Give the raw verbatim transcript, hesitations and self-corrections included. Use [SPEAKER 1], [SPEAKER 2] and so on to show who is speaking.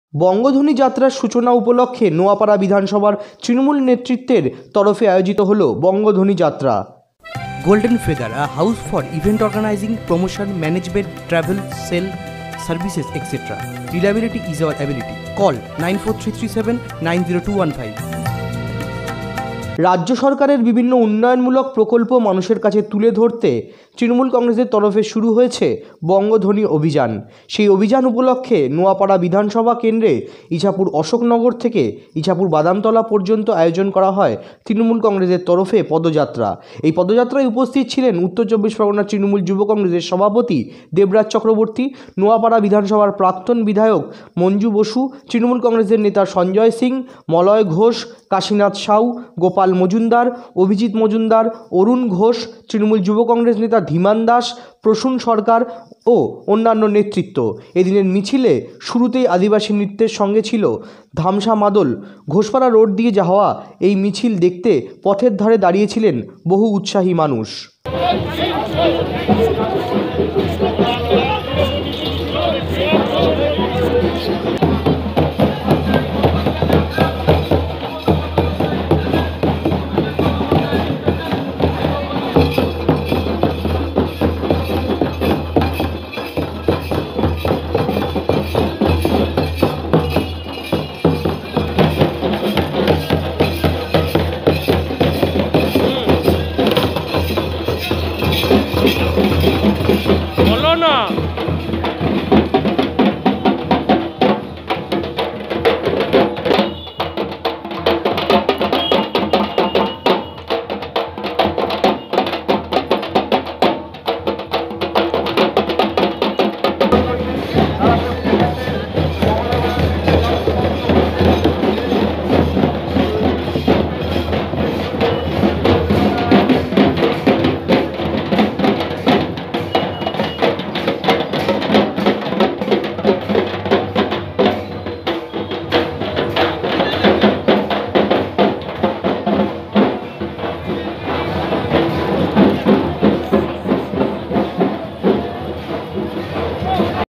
[SPEAKER 1] বঙ্গধ্বনি যাত্রার সূচনা উপলক্ষে নোয়াপাড়া বিধানসভার তৃণমূল নেতৃত্বের তরফে আয়োজিত হল বঙ্গধ্বনি যাত্রা।
[SPEAKER 2] Golden Feather, a house for event organizing, promotion, management, travel, sale, services, et cetera. Reliability is our ability. Call nine four three three seven nine zero two one five.
[SPEAKER 1] রাজ্য সরকারের বিভিন্ন উন্নয়নমূলক প্রকল্প মানুষের কাছে তুলে ধরতে তৃণমূল কংগ্রেসের তরফে শুরু হয়েছে বঙ্গধ্বনি অভিযান। সেই অভিযান উপলক্ষে নোয়াপাড়া বিধানসভা কেন্দ্রে ইছাপুর অশোকনগর থেকে ইছাপুর বাদামতলা পর্যন্ত আয়োজন করা হয় তৃণমূল কংগ্রেসের তরফে পদযাত্রা। এই পদযাত্রায় উপস্থিত ছিলেন উত্তর চব্বিশ পরগনা তৃণমূল যুব কংগ্রেসের সভাপতি দেবরাজ চক্রবর্তী, নোয়াপাড়া বিধানসভার প্রাক্তন বিধায়ক মঞ্জু বসু, তৃণমূল কংগ্রেসের নেতা সঞ্জয় সিং, মলয় ঘোষ, কাশীনাথ সাউ, গোপাল মজুমদার, অভিজিৎ মজুমদার, অরুণ ঘোষ, তৃণমূল যুব কংগ্রেস নেতা ধীমান দাস, প্রসূন সরকার ও অন্যান্য নেতৃত্ব। এদিনের মিছিলে শুরুতেই আদিবাসী নৃত্যের সঙ্গে ছিল ধামসা মাদল। ঘোষপাড়া রোড দিয়ে যাওয়া এই মিছিল দেখতে পথের ধারে দাঁড়িয়েছিলেন বহু উৎসাহী মানুষ।